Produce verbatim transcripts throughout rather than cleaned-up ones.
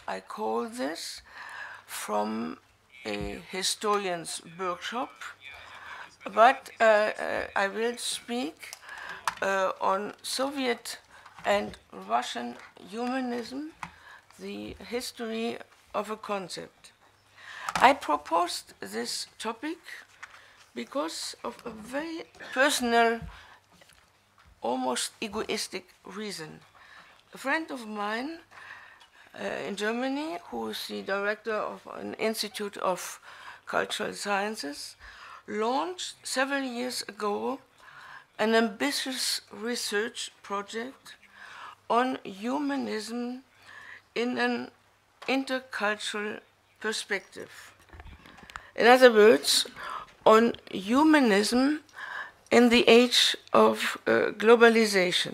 I call this from a historian's workshop, but uh, uh, I will speak uh, on Soviet and Russian humanism, the history of a concept. I proposed this topic because of a very personal, almost egoistic reason. A friend of mine uh, in Germany, who is the director of an Institute of Cultural Sciences, launched several years ago an ambitious research project on humanism in an intercultural perspective. In other words, on humanism in the age of uh, globalization,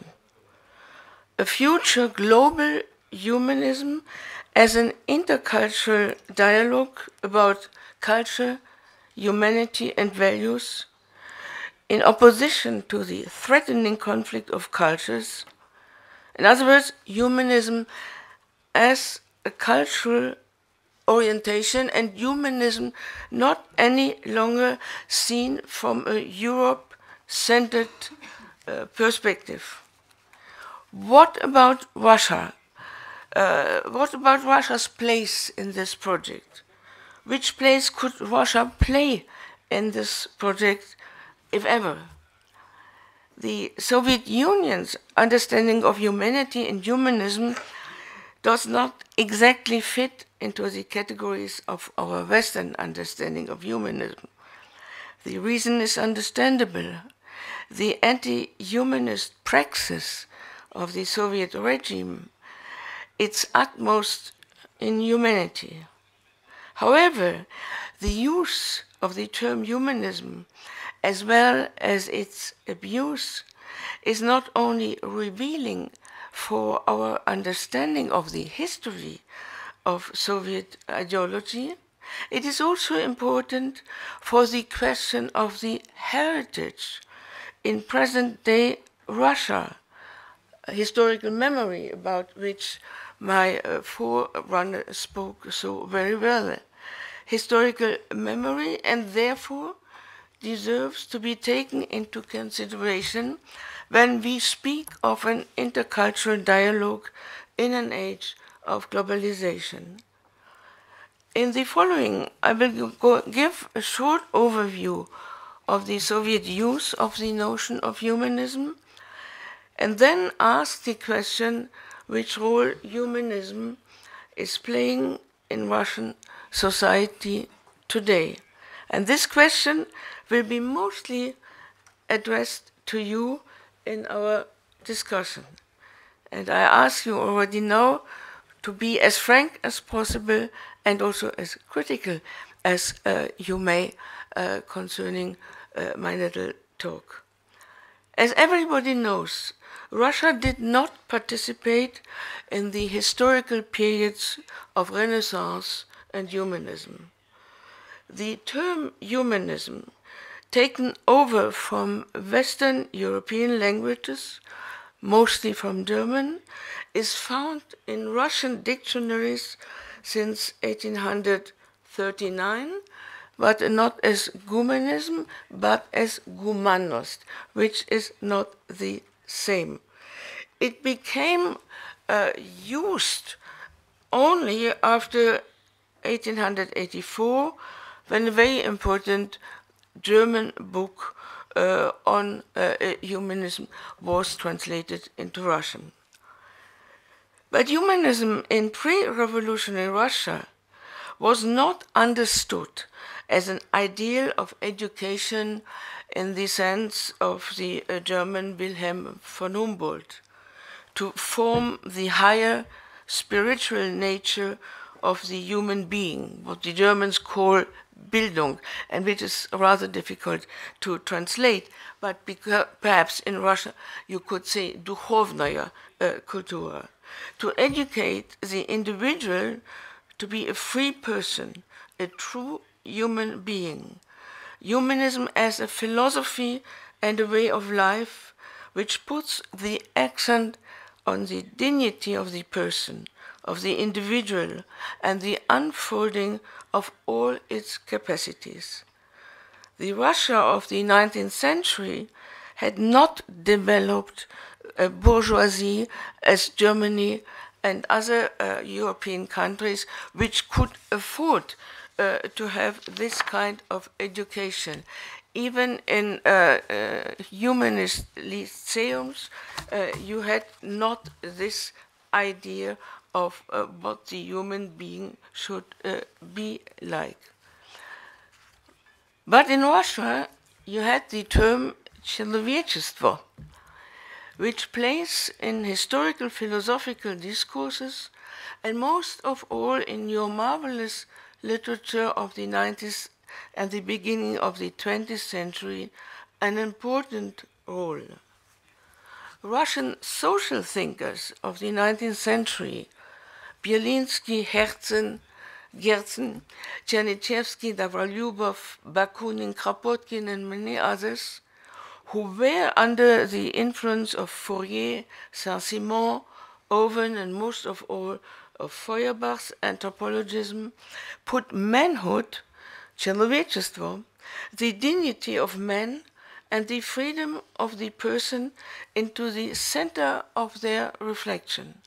a future global humanism as an intercultural dialogue about culture, humanity, and values, in opposition to the threatening conflict of cultures. In other words, humanism as a cultural orientation, and humanism not any longer seen from a Europe-centered uh, perspective. What about Russia? Uh, what about Russia's place in this project? Which place could Russia play in this project, if ever? The Soviet Union's understanding of humanity and humanism does not exactly fit into the categories of our Western understanding of humanism. The reason is understandable. The anti-humanist praxis of the Soviet regime, its utmost inhumanity. However, the use of the term humanism, as well as its abuse, is not only revealing for our understanding of the history of Soviet ideology, it is also important for the question of the heritage in present-day Russia, a historical memory about which my uh, forerunner spoke so very well. Historical memory, and therefore deserves to be taken into consideration when we speak of an intercultural dialogue in an age of globalization. In the following, I will go give a short overview of the Soviet use of the notion of humanism, and then ask the question which role humanism is playing in Russian society today. And this question will be mostly addressed to you in our discussion. And I ask you already now to be as frank as possible and also as critical as uh, you may uh, concerning uh, my little talk. As everybody knows, Russia did not participate in the historical periods of Renaissance and humanism. The term humanism, taken over from Western European languages, mostly from German, is found in Russian dictionaries since eighteen thirty-nine, but not as gumanism, but as gumanost, which is not the same. It became uh, used only after eighteen eighty-four, when a very important German book uh, on uh, humanism was translated into Russian. But humanism in pre-revolutionary Russia was not understood as an ideal of education in the sense of the uh, German Wilhelm von Humboldt, to form the higher spiritual nature of the human being, what the Germans call Bildung, and which is rather difficult to translate, but perhaps in Russian you could say duchovnaya uh, kultura, to educate the individual to be a free person, a true human being. Humanism as a philosophy and a way of life which puts the accent on the dignity of the person, of the individual and the unfolding of all its capacities. The Russia of the nineteenth century had not developed a bourgeoisie as Germany and other uh, European countries which could afford uh, to have this kind of education. Even in uh, uh, humanist lyceums, uh, you had not this idea of uh, what the human being should uh, be like. But in Russia, you had the term человечество, which plays in historical philosophical discourses, and most of all in your marvelous literature of the nineteenth and the beginning of the twentieth century, an important role. Russian social thinkers of the nineteenth century, Bielinski, Herzen, Gerzen, Chernyshevsky, Davrolyubov, Bakunin, Kropotkin, and many others, who were under the influence of Fourier, Saint-Simon, Owen, and most of all of Feuerbach's anthropologism, put manhood, человечество, the dignity of man, and the freedom of the person into the center of their reflection.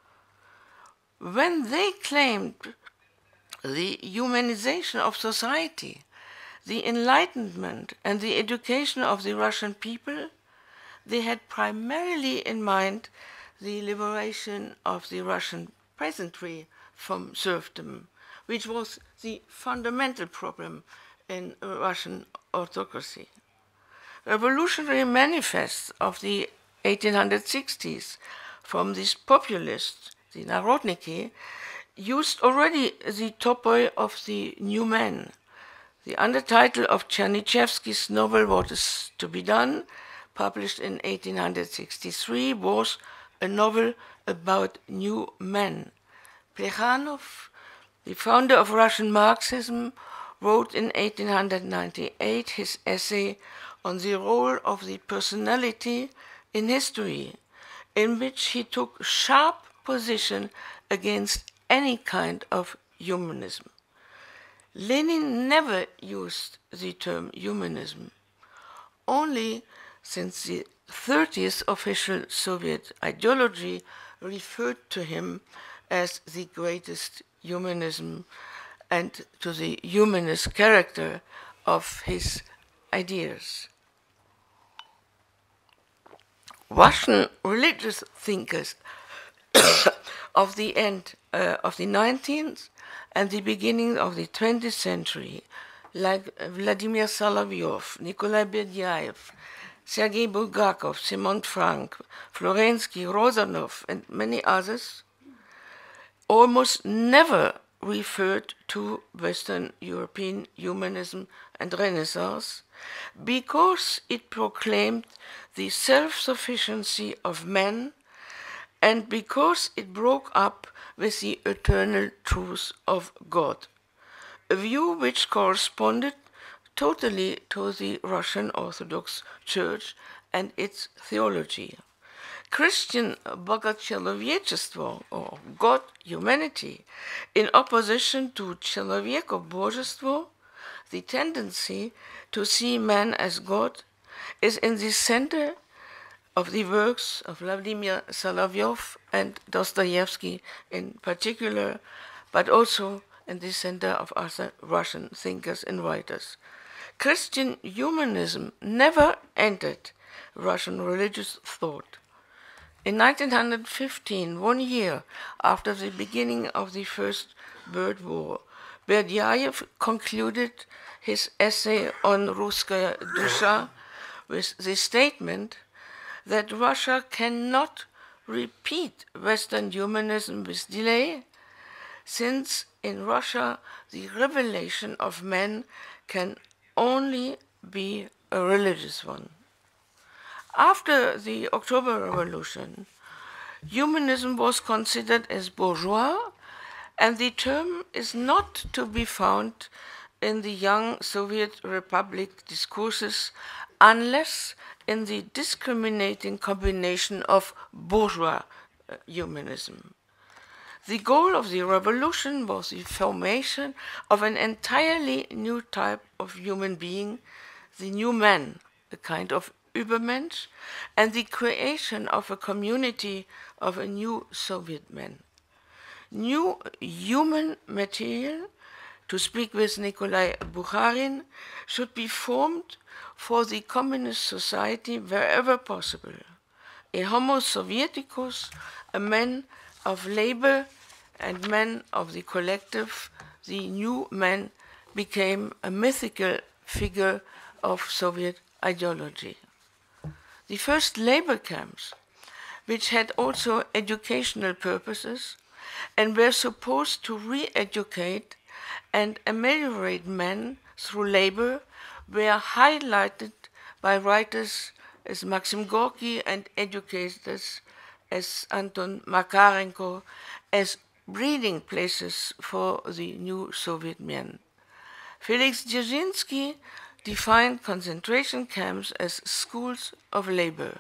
When they claimed the humanization of society, the enlightenment and the education of the Russian people, they had primarily in mind the liberation of the Russian peasantry from serfdom, which was the fundamental problem in Russian autocracy. Revolutionary manifests of the eighteen sixties from these populists, the Narodniki, used already the topoi of the new man. The undertitle of Chernyshevsky's novel What is to be Done, published in eighteen sixty-three, was a novel about new men. Plekhanov, the founder of Russian Marxism, wrote in eighteen ninety-eight his essay on the role of the personality in history, in which he took sharp position against any kind of humanism. Lenin never used the term humanism. Only since the thirtieth official Soviet ideology referred to him as the greatest humanism and to the humanist character of his ideas. Russian religious thinkers of the end uh, of the nineteenth and the beginning of the twentieth century, like Vladimir Solovyov, Nikolai Berdyaev, Sergei Bulgakov, Simon Frank, Florensky, Rozanov, and many others, almost never referred to Western European humanism and Renaissance because it proclaimed the self-sufficiency of man and because it broke up with the eternal truth of God, a view which corresponded totally to the Russian Orthodox Church and its theology. Christian Bogacholoviechество, or God, humanity, in opposition to Человекобожество, the tendency to see man as God, is in the center of the works of Vladimir Solovyov and Dostoevsky in particular, but also in the center of other Russian thinkers and writers. Christian humanism never entered Russian religious thought. In nineteen fifteen, one year after the beginning of the First World War, Berdyaev concluded his essay on Russkaya Dusha with the statement that Russia cannot repeat Western humanism with delay, since in Russia the revelation of man can only be a religious one. After the October Revolution, humanism was considered as bourgeois, and the term is not to be found in the young Soviet Republic discourses unless in the discriminating combination of bourgeois uh, humanism. The goal of the revolution was the formation of an entirely new type of human being, the new man, a kind of Übermensch, and the creation of a community of a new Soviet man. New human material, to speak with Nikolai Bukharin, should be formed for the communist society wherever possible. A homo sovieticus, a man of labor and man of the collective, the new man became a mythical figure of Soviet ideology. The first labor camps, which had also educational purposes and were supposed to re-educate and ameliorate men through labor, were highlighted by writers as Maxim Gorky and educators as Anton Makarenko as breeding places for the new Soviet men. Felix Dzerzhinsky defined concentration camps as schools of labor.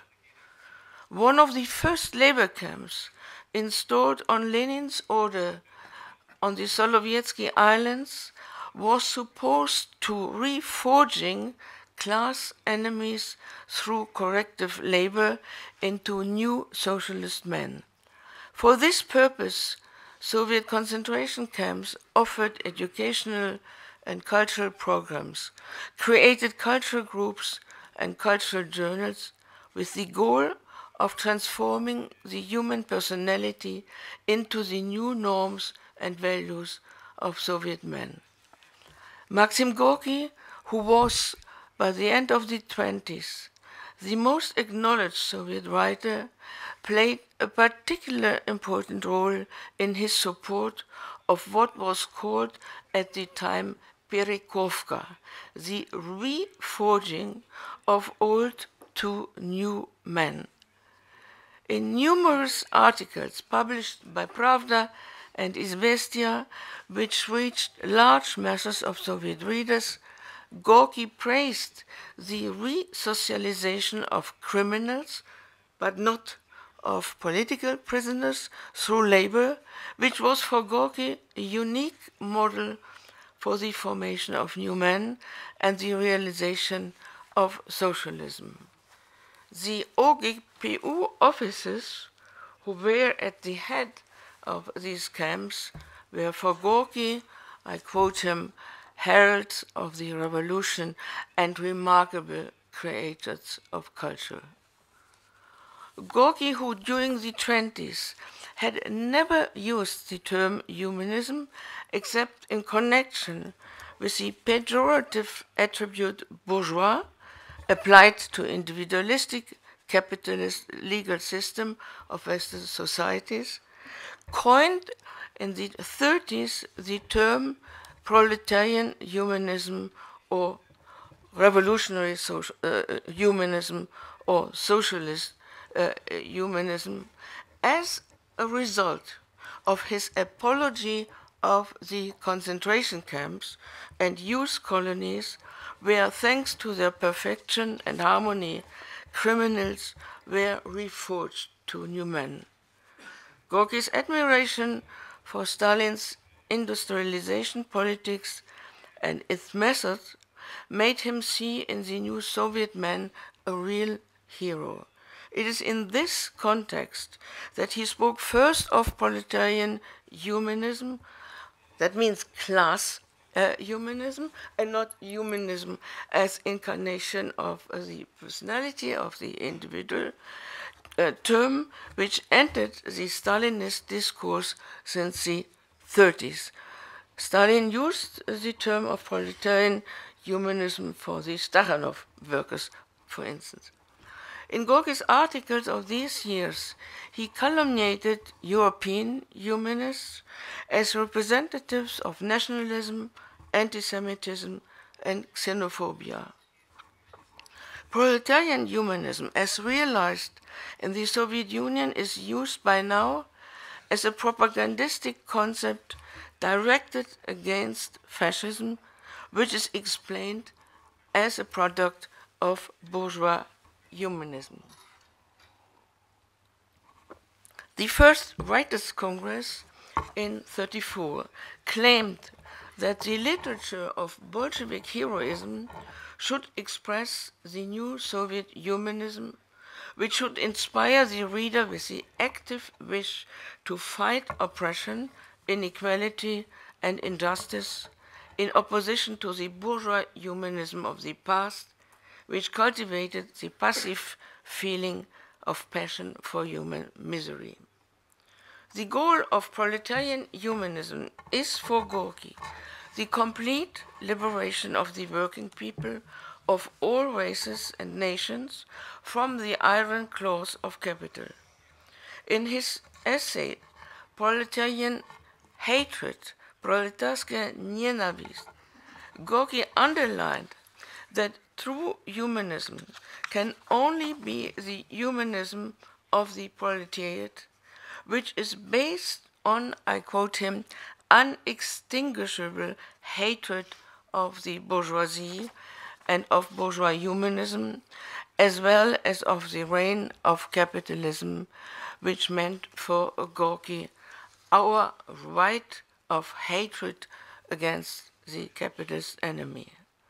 One of the first labor camps installed on Lenin's order on the Solovetsky Islands was supposed to reforging class enemies through corrective labor into new socialist men. For this purpose, Soviet concentration camps offered educational and cultural programs, created cultural groups and cultural journals with the goal of transforming the human personality into the new norms and values of Soviet men. Maxim Gorky, who was, by the end of the twenties, the most acknowledged Soviet writer, played a particularly important role in his support of what was called at the time Perekovka, the reforging of old to new men. In numerous articles published by Pravda and Izvestia, which reached large masses of Soviet readers, Gorky praised the re-socialization of criminals, but not of political prisoners, through labor, which was for Gorky a unique model for the formation of new men and the realization of socialism. The O G P U officers who were at the head of these camps were for Gorky, I quote him, heralds of the revolution and remarkable creators of culture. Gorky, who during the twenties had never used the term humanism except in connection with the pejorative attribute bourgeois, applied to individualistic capitalist legal system of Western societies, coined in the thirties the term proletarian humanism or revolutionary social, uh, humanism or socialist uh, humanism as a result of his apology of the concentration camps and youth colonies where, thanks to their perfection and harmony, criminals were reforged to new men. Gorky's admiration for Stalin's industrialization politics and its methods made him see in the new Soviet man a real hero. It is in this context that he spoke first of proletarian humanism, that means class uh, humanism, and not humanism as incarnation of uh, the personality of the individual, a term which entered the Stalinist discourse since the thirties. Stalin used the term of proletarian humanism for the Stakhanov workers, for instance. In Gorky's articles of these years, he calumniated European humanists as representatives of nationalism, anti-Semitism, and xenophobia. Proletarian humanism, as realized in the Soviet Union, is used by now as a propagandistic concept directed against fascism, which is explained as a product of bourgeois humanism. The first Writers' Congress in thirty-four, claimed that the literature of Bolshevik heroism should express the new Soviet humanism, which should inspire the reader with the active wish to fight oppression, inequality, and injustice, in opposition to the bourgeois humanism of the past, which cultivated the passive feeling of passion for human misery. The goal of proletarian humanism is for Gorky the complete liberation of the working people of all races and nations from the iron claws of capital. In his essay, Proletarian Hatred, Proletarskaya Nenavist, Gorky underlined that true humanism can only be the humanism of the proletariat, which is based on, I quote him, unextinguishable hatred of the bourgeoisie and of bourgeois humanism, as well as of the reign of capitalism, which meant for Gorky our right of hatred against the capitalist enemy.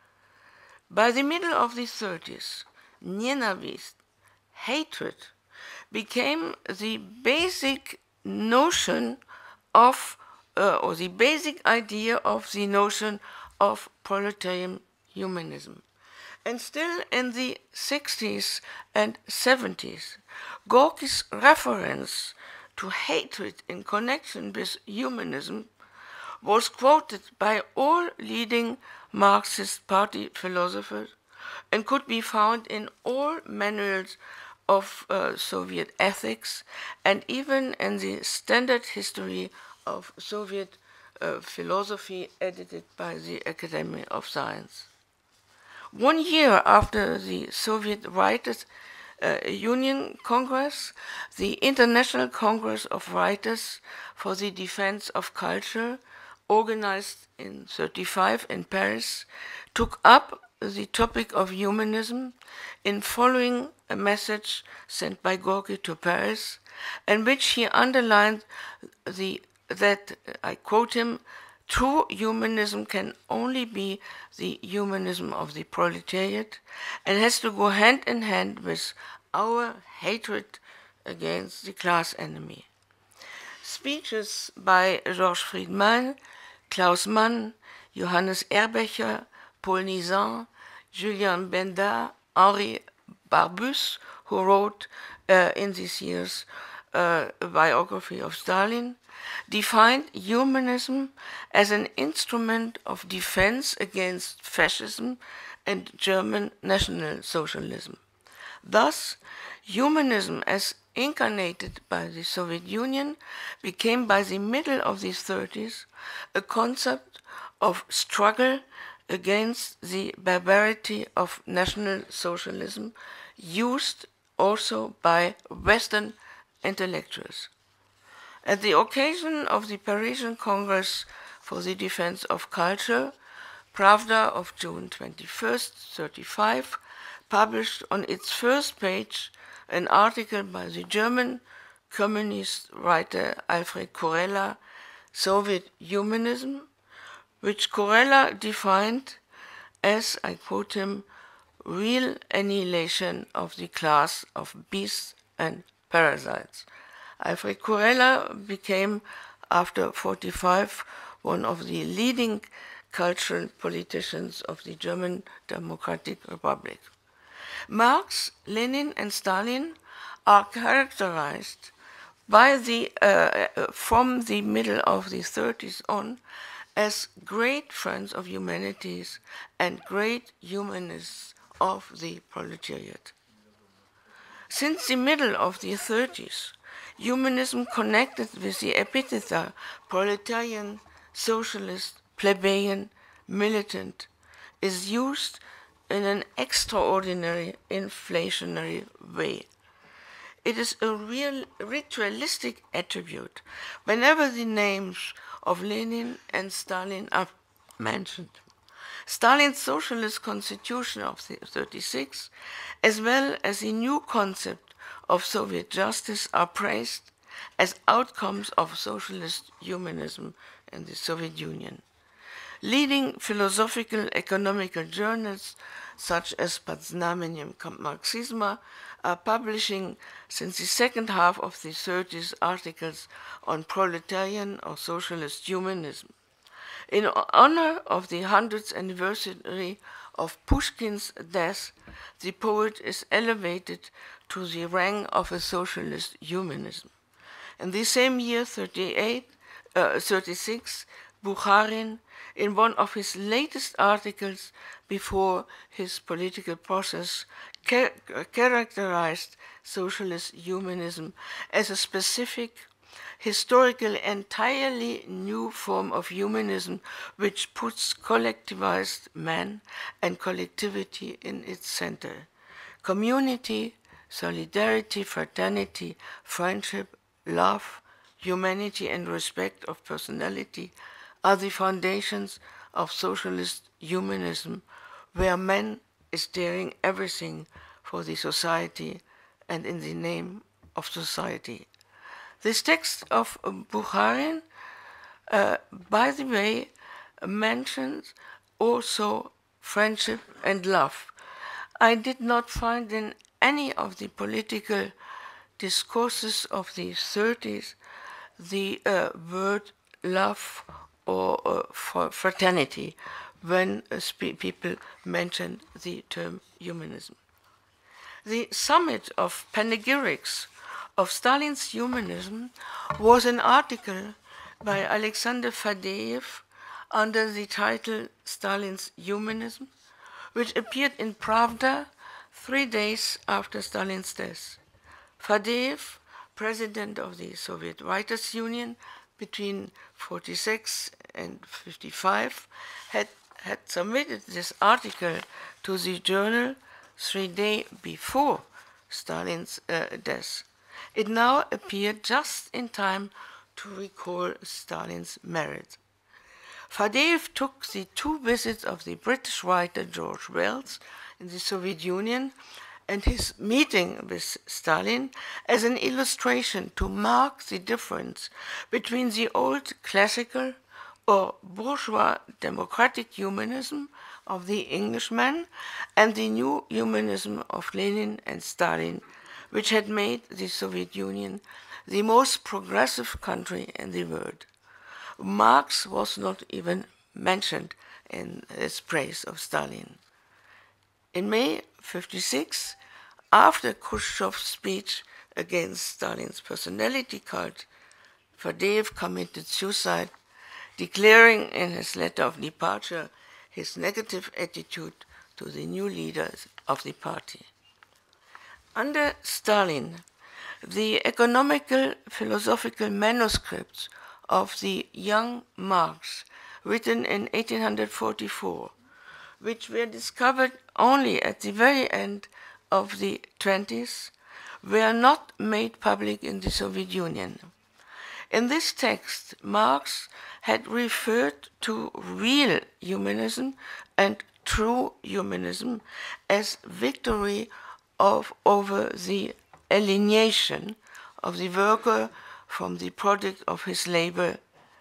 By the middle of the thirties, Nenavist, hatred, became the basic notion of, uh, or the basic idea of the notion of proletarian humanism. And still in the sixties and seventies, Gorky's reference to hatred in connection with humanism was quoted by all leading Marxist party philosophers and could be found in all manuals of uh, Soviet ethics and even in the standard history of Soviet uh, philosophy edited by the Academy of Science. One year after the Soviet Writers' uh, Union Congress, the International Congress of Writers for the Defense of Culture, organized in thirty-five in Paris, took up the topic of humanism in following a message sent by Gorky to Paris, in which he underlined the, that, I quote him, true humanism can only be the humanism of the proletariat and has to go hand in hand with our hatred against the class enemy. Speeches by Georges Friedman, Klaus Mann, Johannes Erbecher, Paul Nizan, Julien Benda, Henri Barbusse, who wrote uh, in these years uh, a biography of Stalin, defined humanism as an instrument of defense against fascism and German National Socialism. Thus, humanism as incarnated by the Soviet Union became by the middle of the thirties a concept of struggle against the barbarity of National Socialism used also by Western intellectuals. At the occasion of the Parisian Congress for the Defense of Culture, Pravda of June twenty-first, thirty-five, published on its first page an article by the German communist writer Alfred Kurella, Soviet Humanism, which Kurella defined as, I quote him, real annihilation of the class of beasts and parasites. Alfred Kurella became, after forty-five, one of the leading cultural politicians of the German Democratic Republic. Marx, Lenin, and Stalin are characterized by the, uh, from the middle of the thirties on as great friends of humanities and great humanists of the proletariat. Since the middle of the thirties, humanism connected with the epitheta proletarian, socialist, plebeian, militant is used in an extraordinary inflationary way. It is a real ritualistic attribute whenever the names of Lenin and Stalin are mentioned. Stalin's socialist constitution of thirty-six, as well as the new concept of Soviet justice, are praised, as outcomes of socialist humanism in the Soviet Union. Leading philosophical economical journals such as Podznameniam Marxisma are publishing since the second half of the thirties articles on proletarian or socialist humanism. In honor of the hundredth anniversary of Pushkin's death, the poet is elevated to the rank of a socialist humanism. In the same year, thirty-eight, uh, thirty-six, Bukharin, in one of his latest articles before his political process, char characterized socialist humanism as a specific, historically entirely new form of humanism which puts collectivized man and collectivity in its center. Community, solidarity, fraternity, friendship, love, humanity, and respect of personality are the foundations of socialist humanism, where man is daring everything for the society and in the name of society. This text of Bukharin, uh, by the way, mentions also friendship and love. I did not find in any of the political discourses of the thirties the uh, word love or uh, for fraternity when uh, people mention the term humanism. The summit of panegyrics of Stalin's humanism was an article by Alexander Fadeev under the title Stalin's Humanism, which appeared in Pravda three days after Stalin's death. Fadeev, president of the Soviet Writers' Union between forty-six and fifty-five, had, had submitted this article to the journal three days before Stalin's uh, death. It now appeared just in time to recall Stalin's merit. Fadeev took the two visits of the British writer George Wells in the Soviet Union and his meeting with Stalin as an illustration to mark the difference between the old classical or bourgeois democratic humanism of the Englishman and the new humanism of Lenin and Stalin, which had made the Soviet Union the most progressive country in the world. Marx was not even mentioned in his praise of Stalin. In May fifty-six, after Khrushchev's speech against Stalin's personality cult, Fadeev committed suicide, declaring in his letter of departure his negative attitude to the new leaders of the party. Under Stalin, the economical philosophical manuscripts of the young Marx, written in eighteen forty-four, which were discovered only at the very end of the twenties, were not made public in the Soviet Union. In this text, Marx had referred to real humanism and true humanism as victory of, over the alienation of the worker from the product of his labor.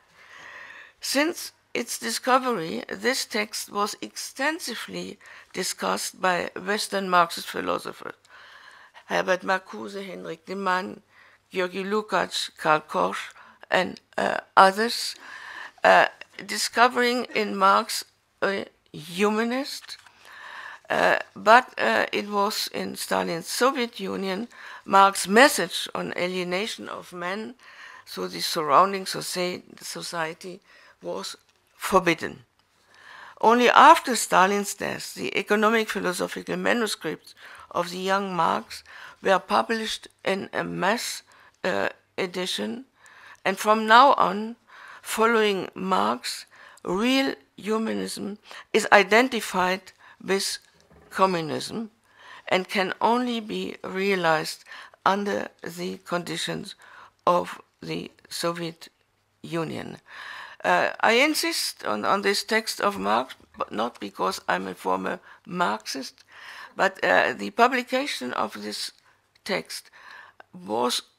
Since its discovery, this text was extensively discussed by Western Marxist philosophers, Herbert Marcuse, Henrik de Man, Georgi Lukács, Karl Korsch, and uh, others, uh, discovering in Marx a humanist, uh, but uh, it was in Stalin's Soviet Union, Marx's message on alienation of man through the surrounding society was forbidden. Only after Stalin's death, the economic philosophical manuscripts of the young Marx were published in a mass uh, edition, and from now on, following Marx, real humanism is identified with communism and can only be realized under the conditions of the Soviet Union. Uh, I insist on, on this text of Marx, but not because I'm a former Marxist, but uh, the publication of this text was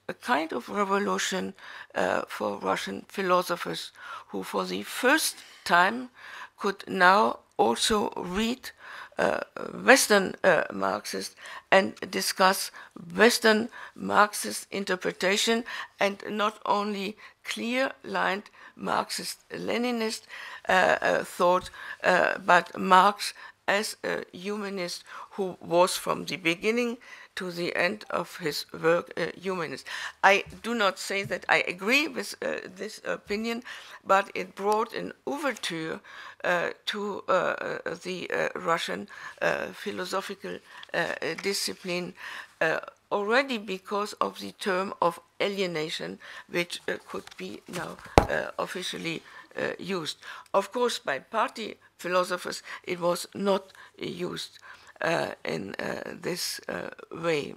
a kind of revolution uh, for Russian philosophers who for the first time could now also read uh, Western uh, Marxists and discuss Western Marxist interpretation and not only clear-lined Marxist-Leninist uh, uh, thought, uh, but Marx as a humanist who was from the beginning to the end of his work a humanist. I do not say that I agree with uh, this opinion, but it brought an overture uh, to uh, the uh, Russian uh, philosophical uh, discipline uh, already because of the term of alienation, which uh, could be now uh, officially uh, used. Of course, by party philosophers, it was not uh, used uh, in uh, this uh, way.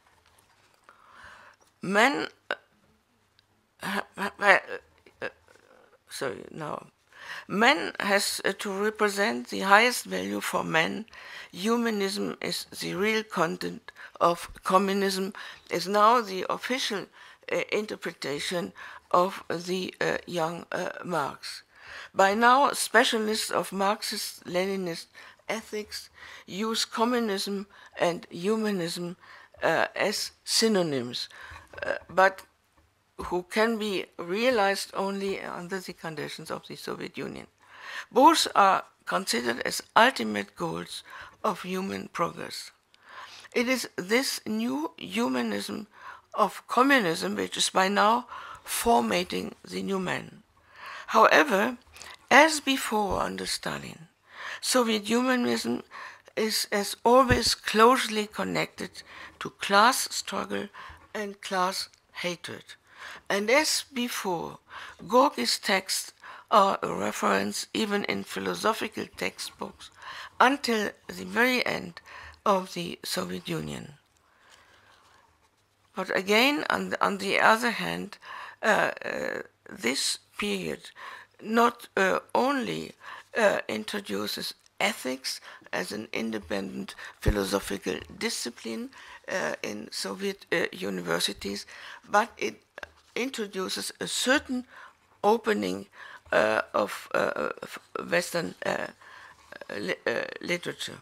Men, uh, uh, uh, sorry, now, man has uh, to represent the highest value for man. Humanism is the real content of communism, is now the official uh, interpretation of the uh, young uh, Marx. By now, specialists of Marxist-Leninist ethics use communism and humanism uh, as synonyms, uh, but who can be realized only under the conditions of the Soviet Union. Both are considered as ultimate goals of human progress. It is this new humanism of communism which is by now formating the new man. However, as before under Stalin, Soviet humanism is as always closely connected to class struggle and class hatred. And as before, Gorky's texts are a reference even in philosophical textbooks until the very end of the Soviet Union. But again, on the, on the other hand, uh, uh, this period not uh, only uh, introduces ethics as an independent philosophical discipline uh, in Soviet uh, universities, but it introduces a certain opening uh, of uh, Western uh, li uh, literature.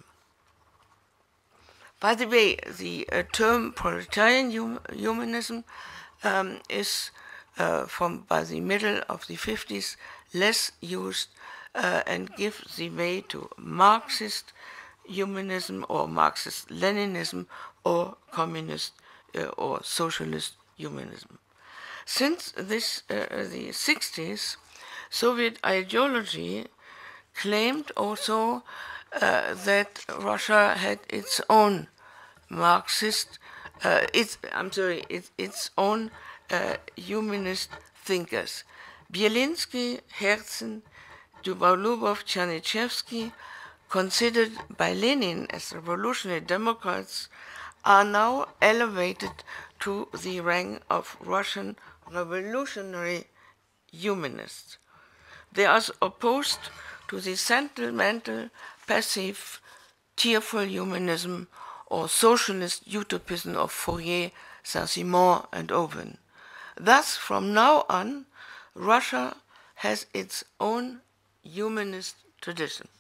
By the way, the uh, term proletarian hum humanism um, is uh, from by the middle of the fifties less used uh, and gives the way to Marxist humanism or Marxist-Leninism or communist uh, or socialist humanism. Since this, uh, the sixties, Soviet ideology claimed also uh, that Russia had its own Marxist, uh, its, I'm sorry, its, its own uh, humanist thinkers. Bielinski, Herzen, Dubalubov, Chernyshevsky, considered by Lenin as revolutionary democrats, are now elevated to the rank of Russian revolutionary humanists. They are opposed to the sentimental, passive, tearful humanism or socialist utopism of Fourier, Saint-Simon, and Owen. Thus, from now on, Russia has its own humanist tradition.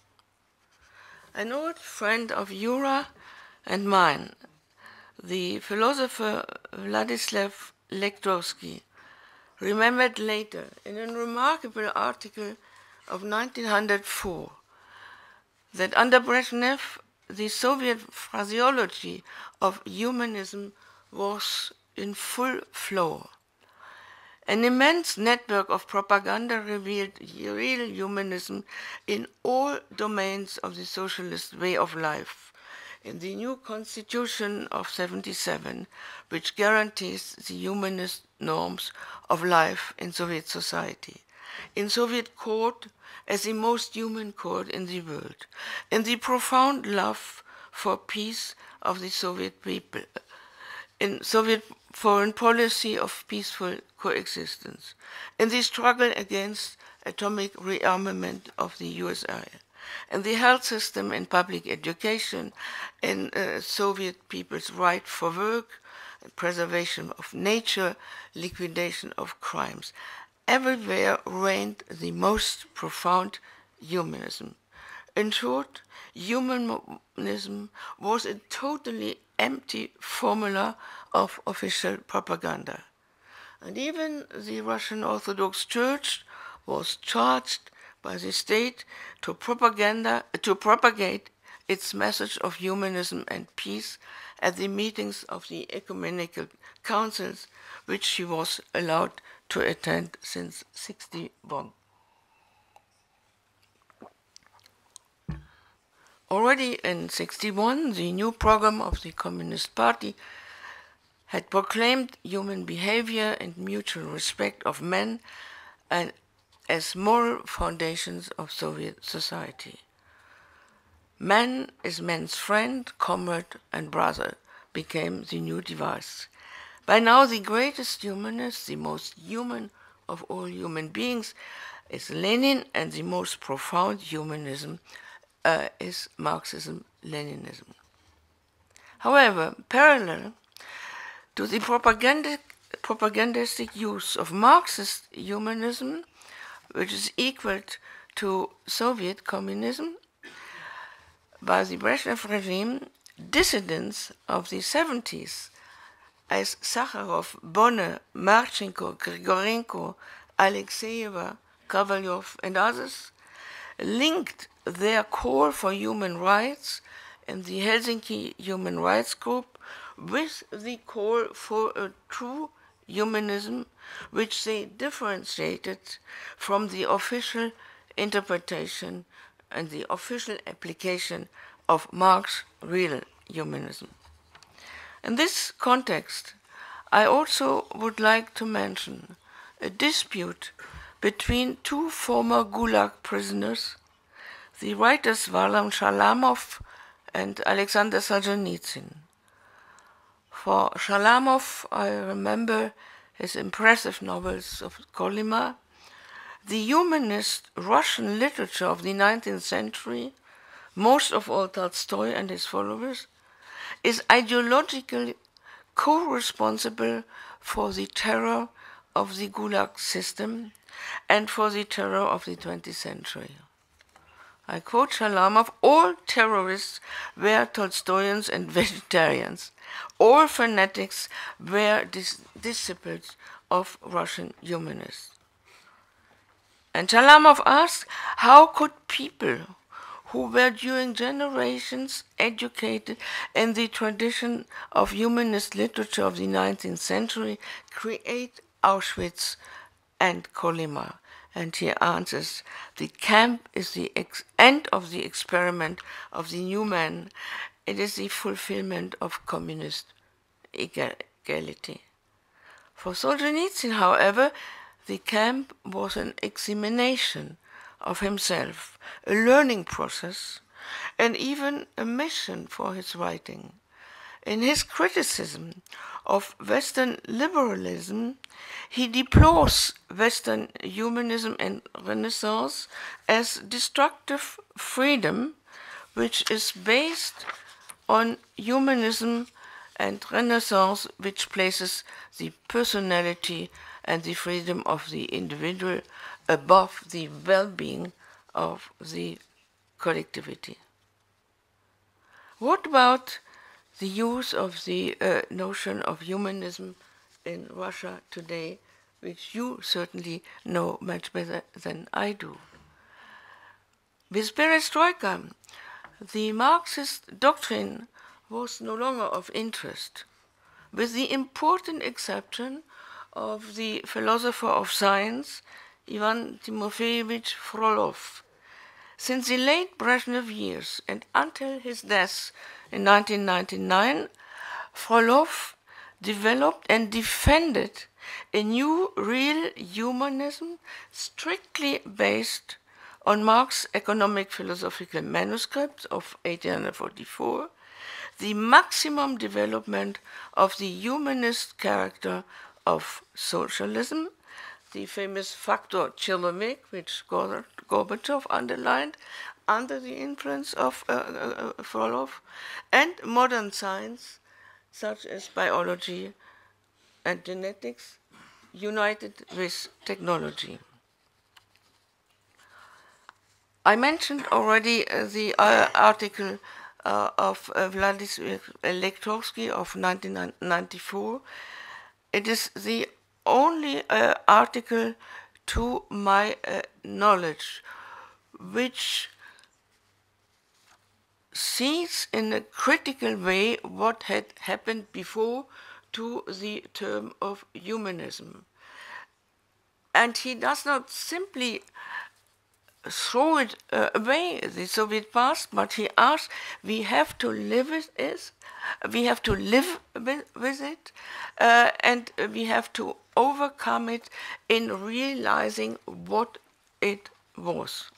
An old friend of Jura and mine, the philosopher Vladislav Lektorsky, remembered later in a remarkable article of nineteen oh four that under Brezhnev, the Soviet phraseology of humanism was in full flow. An immense network of propaganda revealed real humanism in all domains of the socialist way of life. In the new constitution of seventy-seven, which guarantees the humanist norms of life in Soviet society, in Soviet court as the most human court in the world, in the profound love for peace of the Soviet people, in Soviet foreign policy of peaceful coexistence, in the struggle against atomic rearmament of the U S S R, in the health system and public education, in uh, Soviet people's right for work, preservation of nature, liquidation of crimes. Everywhere reigned the most profound humanism. In short, humanism was a totally empty formula of official propaganda. And even the Russian Orthodox Church was charged by the state to, propaganda, to propagate its message of humanism and peace at the meetings of the ecumenical councils, which she was allowed to attend since sixty-one. Already in sixty-one, the new program of the Communist Party had proclaimed human behavior and mutual respect of men and as moral foundations of Soviet society. Man is man's friend, comrade, and brother became the new device. By now, the greatest humanist, the most human of all human beings, is Lenin, and the most profound humanism uh, is Marxism-Leninism. However, parallel to the propaganda, propagandistic use of Marxist humanism, which is equal to Soviet communism, by the Brezhnev regime, dissidents of the seventies, as Sakharov, Bonner, Marchenko, Grigorenko, Alexeyeva, Kovalyov, and others, linked their call for human rights in the Helsinki Human Rights Group with the call for a true humanism, which they differentiated from the official interpretation and the official application of Marx's real humanism. In this context, I also would like to mention a dispute between two former Gulag prisoners, the writers Varlam Shalamov and Alexander Solzhenitsyn. For Shalamov, I remember his impressive novels of Kolyma, the humanist Russian literature of the nineteenth century, most of all Tolstoy and his followers, is ideologically co-responsible for the terror of the Gulag system and for the terror of the twentieth century. I quote Shalamov, all terrorists were Tolstoyans and vegetarians. All fanatics were dis disciples of Russian humanists. And Shalamov asked, how could people who were during generations educated in the tradition of humanist literature of the nineteenth century create Auschwitz and Kolyma? And he answers, the camp is the ex end of the experiment of the new man. It is the fulfillment of communist equality. For Solzhenitsyn, however, the camp was an examination of himself, a learning process, and even a mission for his writing. In his criticism of Western liberalism, he deplores Western humanism and Renaissance as destructive freedom, which is based on humanism and Renaissance, which places the personality and the freedom of the individual above the well-being of the collectivity. What about the use of the uh, notion of humanism in Russia today, which you certainly know much better than I do? With perestroika, the Marxist doctrine was no longer of interest, with the important exception of the philosopher of science, Ivan Timofeyevich Frolov. Since the late Brezhnev years and until his death in nineteen ninety-nine, Frolov developed and defended a new real humanism strictly based on Marx's economic philosophical manuscripts of eighteen forty-four, the maximum development of the humanist character of socialism, the famous factor Chilovnik, which Gorbachev underlined under the influence of uh, uh, Frolov, and modern science, such as biology and genetics, united with technology. I mentioned already uh, the uh, article uh, of uh, Władysław Elektrowski of nineteen ninety-four. It is the only uh, article to my uh, knowledge which sees in a critical way what had happened before to the term of humanism. And he does not simply throw it uh, away, the Soviet past, but he asks, we have to live with it, we have to live with, with it, uh, and we have to overcome it in realizing what it was.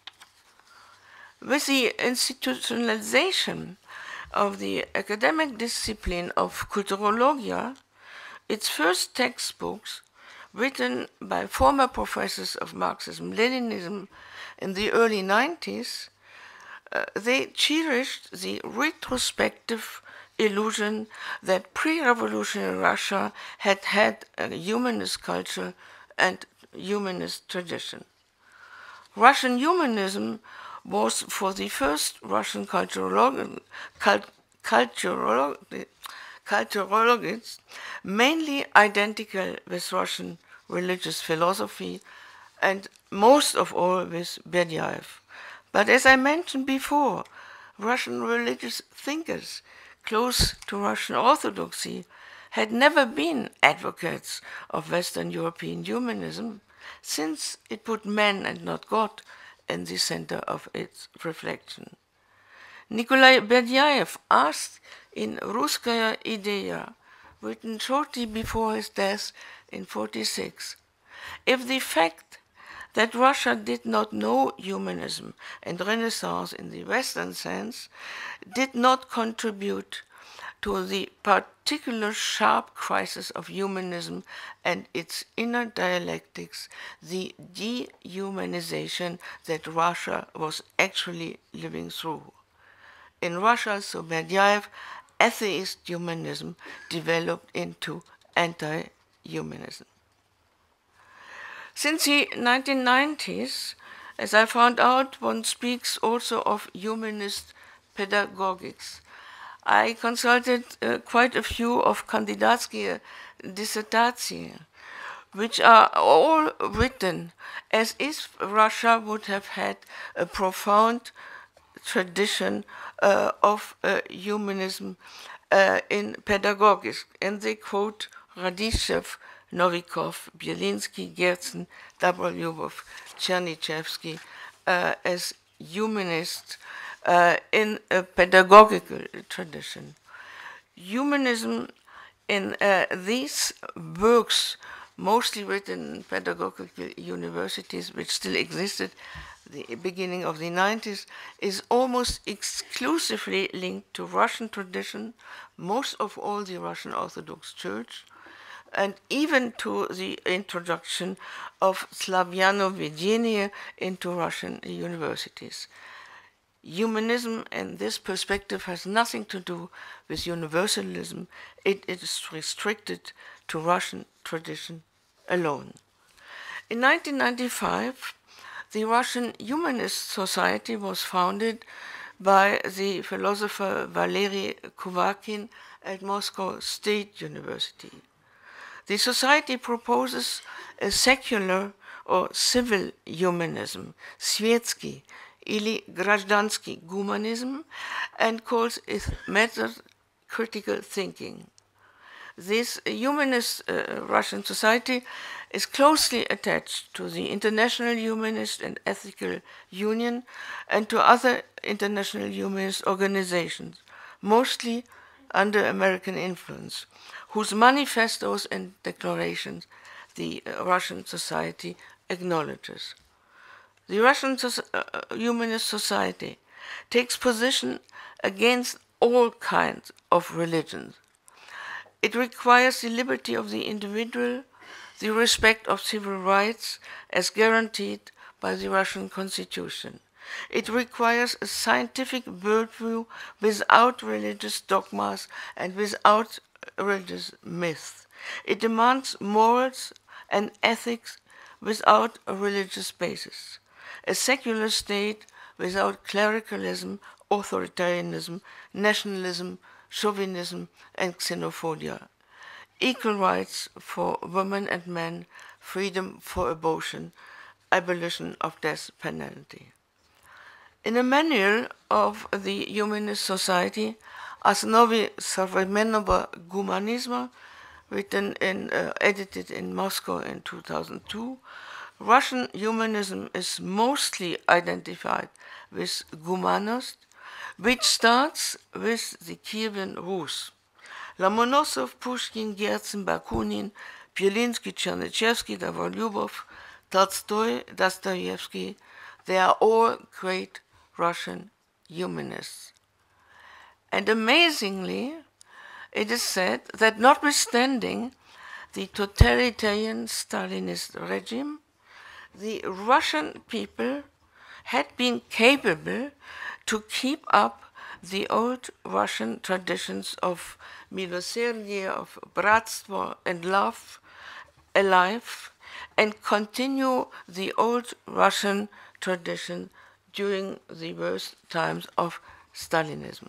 With the institutionalization of the academic discipline of Kulturologia, its first textbooks, written by former professors of Marxism-Leninism in the early nineties, uh, they cherished the retrospective illusion that pre-revolutionary Russia had had a humanist culture and humanist tradition. Russian humanism was for the first Russian culturolog cult culturolog culturologists mainly identical with Russian religious philosophy and most of all with Berdyaev. But as I mentioned before, Russian religious thinkers close to Russian Orthodoxy had never been advocates of Western European humanism, since it put man and not God in the center of its reflection. Nikolai Berdyaev asked in Russkaya Ideya, written shortly before his death in forty-six, if the fact that Russia did not know humanism and Renaissance in the Western sense did not contribute to the particular sharp crisis of humanism and its inner dialectics, the dehumanization that Russia was actually living through. In Russia, so Berdyaev, atheist humanism developed into anti-humanism. Since the nineteen nineties, as I found out, one speaks also of humanist pedagogics. I consulted uh, quite a few of Kandidatskiy dissertations, which are all written as if Russia would have had a profound tradition uh, of uh, humanism uh, in pedagogics. And they quote Radishev, Novikov, Bielinski, Gerzen, Dabrolyubov, Chernyshevsky uh, as humanists uh, in a pedagogical tradition. Humanism in uh, these works, mostly written in pedagogical universities, which still existed at the beginning of the nineties, is almost exclusively linked to Russian tradition, most of all the Russian Orthodox Church, and even to the introduction of Slavyano-Vedenie into Russian universities. Humanism in this perspective has nothing to do with universalism. It is restricted to Russian tradition alone. In nineteen ninety-five, the Russian Humanist Society was founded by the philosopher Valery Kuvakin at Moscow State University. The society proposes a secular or civil humanism, Svietsky, или гражданский гуманизм, and calls it method critical thinking. This humanist uh, Russian society is closely attached to the International Humanist and Ethical Union and to other international humanist organizations, mostly under American influence, whose manifestos and declarations the uh, Russian society acknowledges. The Russian uh, Humanist Society takes position against all kinds of religions. It requires the liberty of the individual, the respect of civil rights as guaranteed by the Russian Constitution. It requires a scientific worldview without religious dogmas and without religious myth. It demands morals and ethics without a religious basis. A secular state without clericalism, authoritarianism, nationalism, chauvinism, and xenophobia. Equal rights for women and men, freedom for abortion, abolition of death penalty. In a manual of the Humanist Society, Основы современного гуманизма, written in, uh, edited in Moscow in two thousand two, Russian humanism is mostly identified with Gumanost, which starts with the Kievan Rus. Lomonosov, Pushkin, Gertsen, Bakunin, Bielinski, Chernyshevsky, Davolyubov, Tolstoy, Dostoevsky, they are all great Russian humanists. And amazingly, it is said that notwithstanding the totalitarian Stalinist regime, the Russian people had been capable to keep up the old Russian traditions of milosrdие, of bratstvo and love alive, and continue the old Russian tradition during the worst times of Stalinism.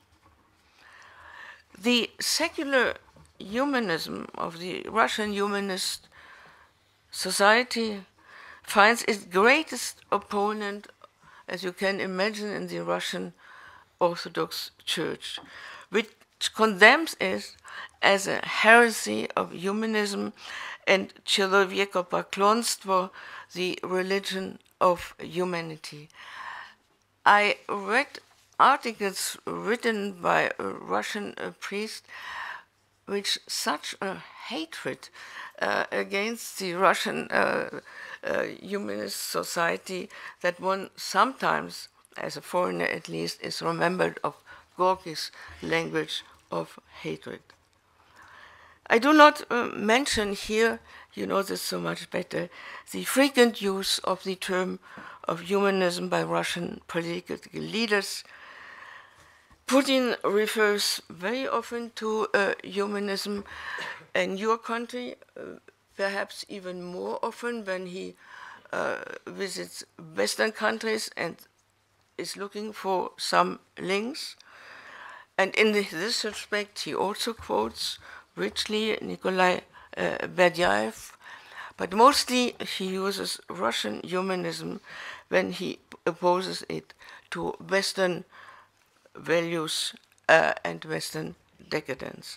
The secular humanism of the Russian Humanist Society finds its greatest opponent, as you can imagine, in the Russian Orthodox Church, which condemns it as a heresy of humanism and человекопоклонство, the religion of humanity. I read articles written by a Russian uh, priest which such a hatred uh, against the Russian uh, uh, humanist society that one sometimes, as a foreigner at least, is remembered of Gorky's language of hatred. I do not uh, mention here, you know this so much better, the frequent use of the term of humanism by Russian political leaders. Putin refers very often to uh, humanism in your country, uh, perhaps even more often when he uh, visits Western countries and is looking for some links. And in this respect, he also quotes richly Nikolai uh, Berdyaev, but mostly he uses Russian humanism when he opposes it to Western values uh, and Western decadence.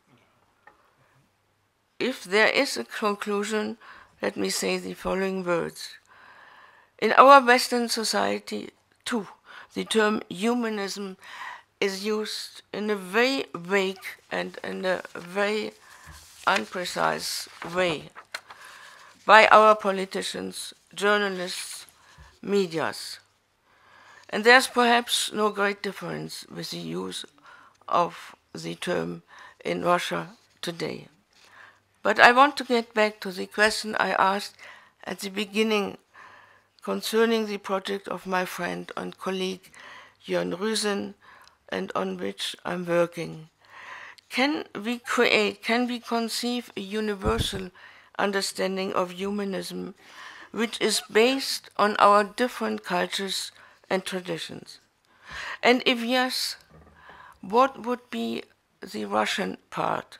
If there is a conclusion, let me say the following words. In our Western society, too, the term humanism is used in a very vague and in a very unprecise way by our politicians, journalists, medias. And there's perhaps no great difference with the use of the term in Russia today. But I want to get back to the question I asked at the beginning concerning the project of my friend and colleague Jörn Rüsen, and on which I'm working. Can we create, can we conceive a universal understanding of humanism which is based on our different cultures and traditions? And if yes, what would be the Russian part?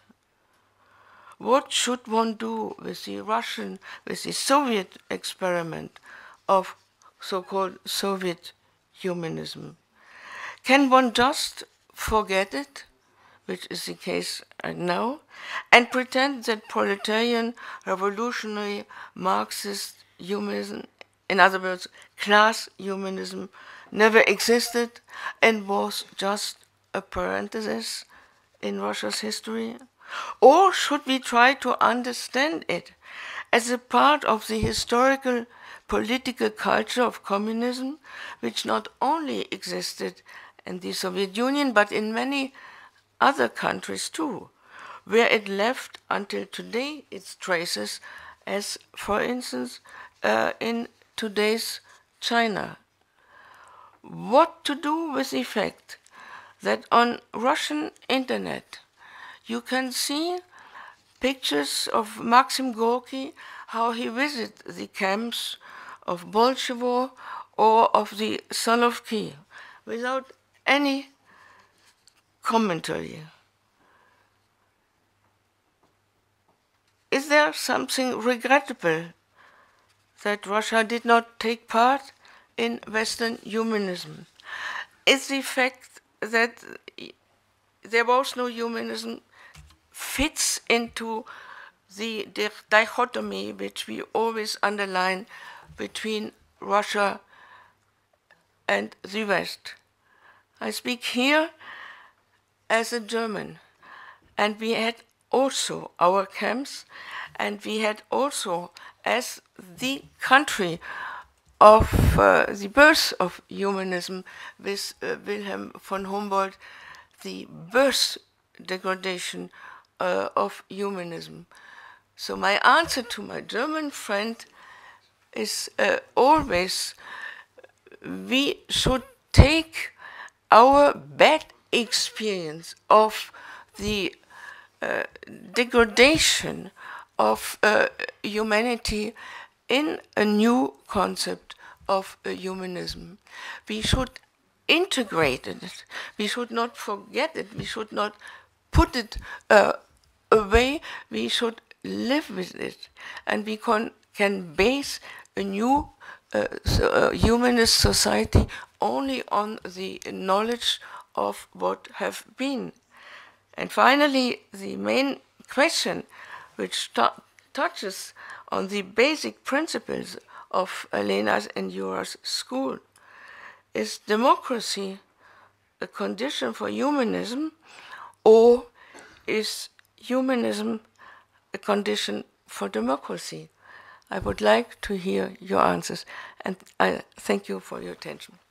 What should one do with the Russian, with the Soviet experiment of so-called Soviet humanism? Can one just forget it, which is the case now, and pretend that proletarian, revolutionary, Marxist humanism, in other words, class humanism, never existed and was just a parenthesis in Russia's history? Or should we try to understand it as a part of the historical political culture of communism, which not only existed in the Soviet Union, but in many other countries too, where it left until today its traces, as for instance uh, in today's China? What to do with the fact that on Russian internet you can see pictures of Maxim Gorky, how he visited the camps of Bolshevo or of the Solovki, without any commentary. Is there something regrettable that Russia did not take part in Western humanism? Is the fact that there was no humanism fits into the dichotomy which we always underline between Russia and the West? I speak here as a German, and we had also our camps, and we had also, as the country of uh, the birth of humanism with uh, Wilhelm von Humboldt, the birth degradation uh, of humanism. So my answer to my German friend is uh, always, we should take our bad experience of the uh, degradation of uh, humanity in a new concept of uh, humanism. We should integrate it. We should not forget it. We should not put it uh, away. We should live with it. And we can, can base a new uh, so, uh, humanist society only on the knowledge of what have been. And finally, the main question, which touches on the basic principles of Lena's and Yora's school, is democracy a condition for humanism, or is humanism a condition for democracy? I would like to hear your answers, and I thank you for your attention.